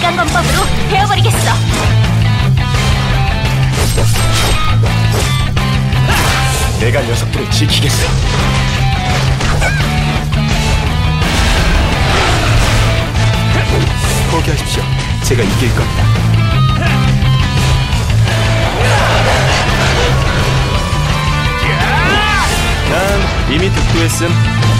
대강건법으로 베어버리겠어. 내가 녀석들을 지키겠어. 포기하십시오. 제가 이길 겁니다. 난 이미 득도했음.